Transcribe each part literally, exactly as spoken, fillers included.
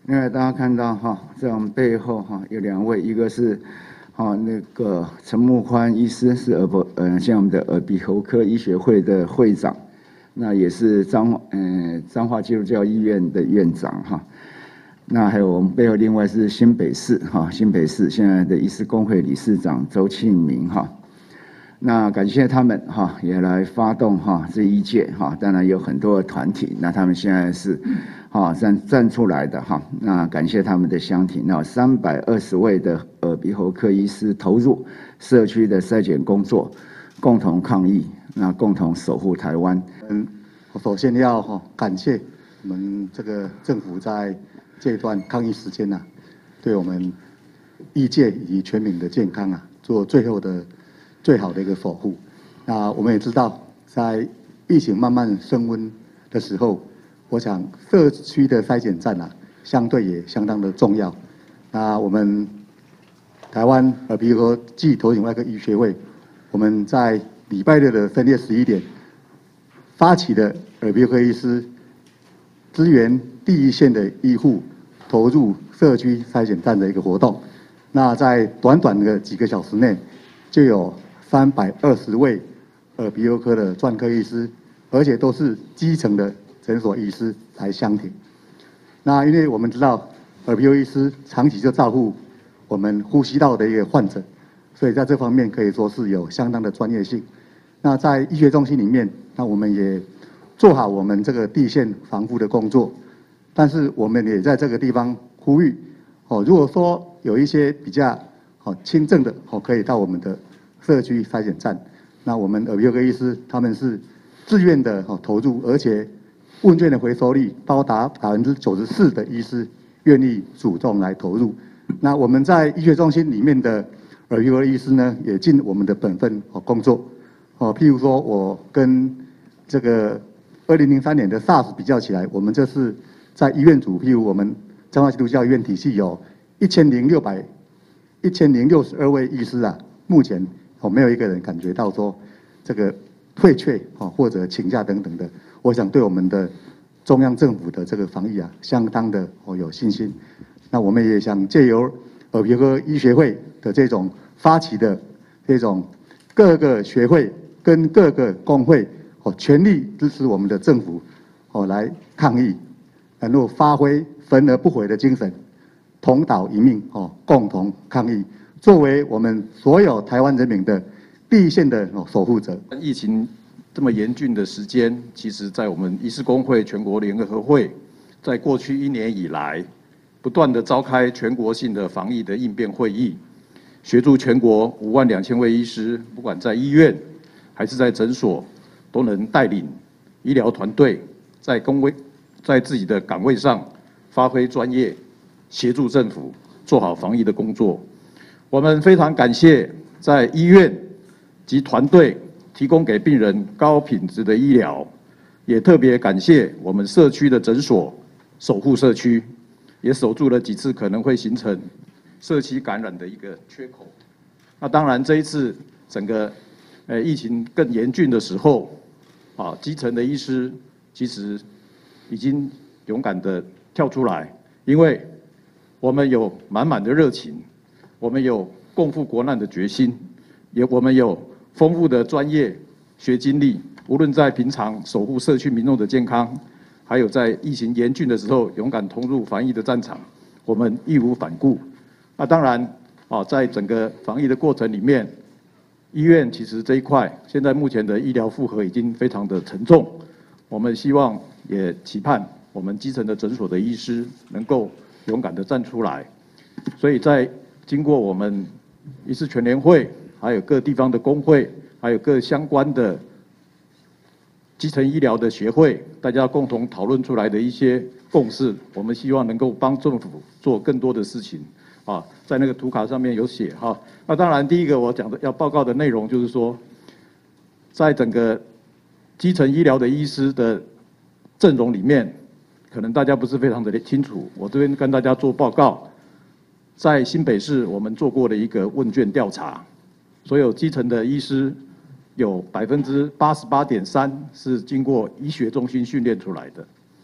另外，大家看到哈，在我们背后哈有两位，一个是哈那个陈木宽医师，是耳鼻呃像我们的耳鼻喉科医学会的会长，那也是彰嗯彰化基督教医院的院长哈。那还有我们背后另外是新北市哈新北市现在的医师公会理事长周庆明哈。那感谢他们哈，也来发动哈这一届哈，当然有很多的团体，那他们现在是哈站站出来的哈，那感谢他们的相挺，那三百二十位的耳鼻喉科医师投入社区的筛检工作，共同抗疫，那共同守护台湾。 嗯，我首先要哈感谢我们这个政府在这一段抗疫时间呐、啊，对我们医界以及全民的健康啊，做最后的。最好的一个守护。那我们也知道，在疫情慢慢升温的时候，我想社区的筛检站啊，相对也相当的重要。那我们台湾耳鼻喉暨头颈外科医学会，我们在礼拜六的深夜十一点发起的耳鼻喉科医师支援第一线的医护投入社区筛检站的一个活动。那在短短的几个小时内，就有三百二十位耳鼻喉科的专科医师，而且都是基层的诊所医师来相挺。那因为我们知道耳鼻喉医师长期就照顾我们呼吸道的一个患者，所以在这方面可以说是有相当的专业性。那在医学中心里面，那我们也做好我们这个地线防护的工作，但是我们也在这个地方呼吁，哦，如果说有一些比较哦轻症的哦，可以到我们的社区筛检站，那我们耳鼻喉科医师他们是自愿的投入，而且问卷的回收率高达百分之九十四的医师愿意主动来投入。那我们在医学中心里面的耳鼻喉医师呢，也尽我们的本分哦工作哦。譬如说，我跟这个二零零三年的 SARS 比较起来，我们这是在医院组，譬如我们彰化基督教医院体系有一千零六百一千零六十二位医师啊，目前。哦，没有一个人感觉到说这个退却哦，或者请假等等的。我想对我们的中央政府的这个防疫啊，相当的哦有信心。那我们也想借由耳鼻喉科医学会的这种发起的这种各个学会跟各个工会哦，全力支持我们的政府哦来抗疫，能够发挥焚而不毁的精神，同岛一命哦，共同抗疫。作为我们所有台湾人民的第一线的守护者。 疫情这么严峻的时间，其实在我们医师公会全国联合会，在过去一年以来，不断的召开全国性的防疫的应变会议，协助全国五万两千位医师，不管在医院还是在诊所，都能带领医疗团队在工位在自己的岗位上发挥专业，协助政府做好防疫的工作。我们非常感谢在医院及团队提供给病人高品质的医疗，也特别感谢我们社区的诊所守护社区，也守住了几次可能会形成社区感染的一个缺口。那当然，这一次整个呃疫情更严峻的时候，啊，基层的医师其实已经勇敢的跳出来，因为我们有满满的热情。我们有共赴国难的决心，也我们有丰富的专业学经历，无论在平常守护社区民众的健康，还有在疫情严峻的时候勇敢投入防疫的战场，我们义无反顾。那当然，啊，在整个防疫的过程里面，医院其实这一块，现在目前的医疗负荷已经非常的沉重，我们希望也期盼我们基层的诊所的医师能够勇敢的站出来，所以在经过我们医师全联会，还有各地方的工会，还有各相关的基层医疗的协会，大家共同讨论出来的一些共识，我们希望能够帮政府做更多的事情。啊，在那个图卡上面有写哈。那当然，第一个我讲的要报告的内容就是说，在整个基层医疗的医师的阵容里面，可能大家不是非常的清楚，我这边跟大家做报告。在新北市，我们做过的一个问卷调查，所有基层的医师有百分之八十八点三是经过医学中心训练出来的。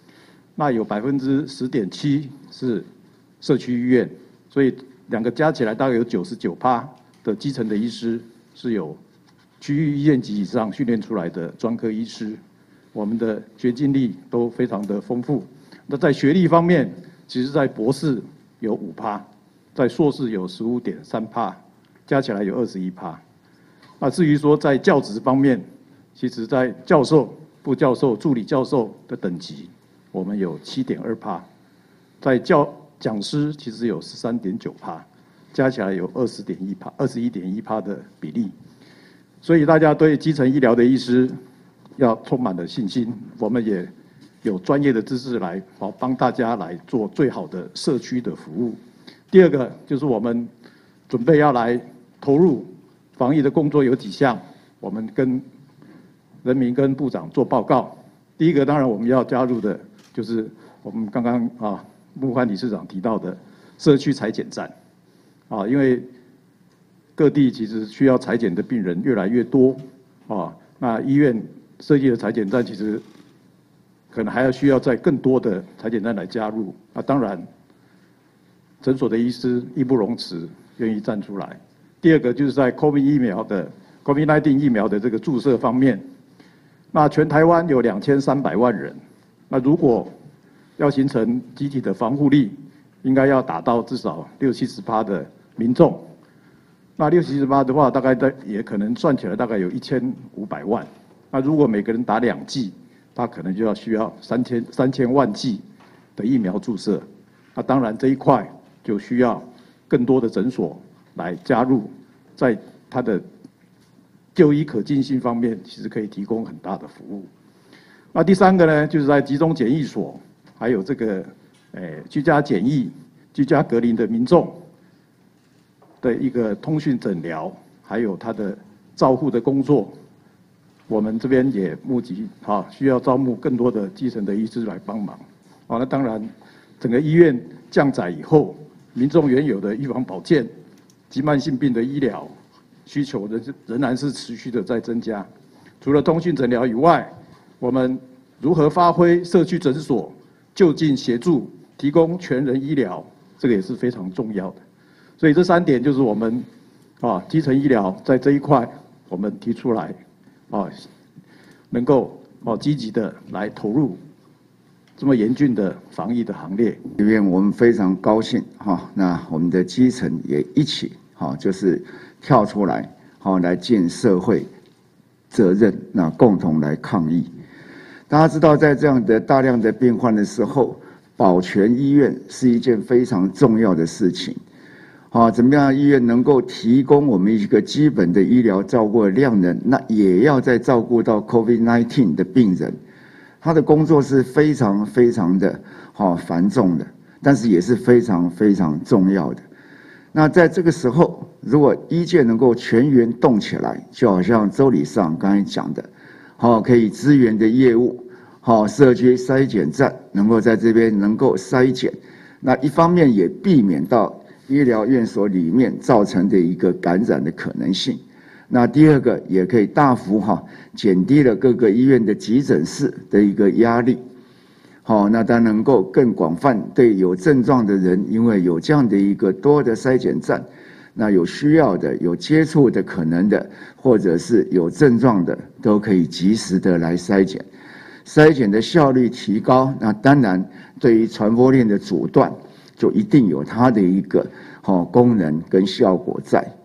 那有百分之十点七是社区医院，所以两个加起来大概有九十九趴的基层的医师是有区域医院级以上训练出来的专科医师，我们的学经历都非常的丰富。那在学历方面，其实在博士有五趴，在硕士有十五点三趴，加起来有二十一趴。那至于说在教职方面，其实在教授、副教授、助理教授的等级，我们有七点二趴，在教讲师其实有十三点九趴，加起来有二十点一趴、二十一点一趴的比例。所以大家对基层医疗的医师要充满了信心，我们也有专业的知识来好帮大家来做最好的社区的服务。第二个就是我们准备要来投入防疫的工作有几项，我们跟人民跟部长做报告。第一个当然我们要加入的就是我们刚刚啊慕欢理事长提到的社区采检站啊，因为各地其实需要采检的病人越来越多啊，那医院设计的采检站其实可能还要需要在更多的采检站来加入。那当然，诊所的医师义不容辞，愿意站出来。第二个就是在 COVID 疫苗的 COVID 十九 疫苗的这个注射方面，那全台湾有两千三百万人，那如果要形成集体的防护力，应该要达到至少六七十趴的民众。那六七十八的话，大概在也可能算起来大概有一千五百万。那如果每个人打两剂，他可能就要需要三千三千万剂的疫苗注射。那当然这一块就需要更多的诊所来加入，在它的就医可进性方面，其实可以提供很大的服务。那第三个呢，就是在集中检疫所，还有这个诶居家检疫、居家隔离的民众的一个通讯诊疗，还有他的照护的工作，我们这边也募集啊，需要招募更多的基层的医师来帮忙。啊，那当然，整个医院降载以后，民众原有的预防保健及慢性病的医疗需求仍仍然是持续的在增加。除了通讯诊疗以外，我们如何发挥社区诊所就近协助，提供全人医疗，这个也是非常重要的。所以这三点就是我们啊基层医疗在这一块我们提出来啊，能够啊积极的来投入这么严峻的防疫的行列。 这边我们非常高兴哈，那我们的基层也一起哈，就是跳出来好来尽社会责任，那共同来抗疫。大家知道，在这样的大量的病患的时候，保全医院是一件非常重要的事情。好，怎么样？医院能够提供我们一个基本的医疗照顾的量能，那也要再照顾到 COVID 十九 的病人，他的工作是非常非常的好繁重的，但是也是非常非常重要的。那在这个时候，如果医界能够全员动起来，就好像周理事长刚才讲的，好，可以支援的业务，好，社区筛检站能够在这边能够筛检，那一方面也避免到医疗院所里面造成的一个感染的可能性。那第二个也可以大幅哈减低了各个医院的急诊室的一个压力。好，那它能够更广泛对有症状的人，因为有这样的一个多的筛检站，那有需要的、有接触的可能的，或者是有症状的，都可以及时的来筛检，筛检的效率提高，那当然对于传播链的阻断，就一定有它的一个好功能跟效果在。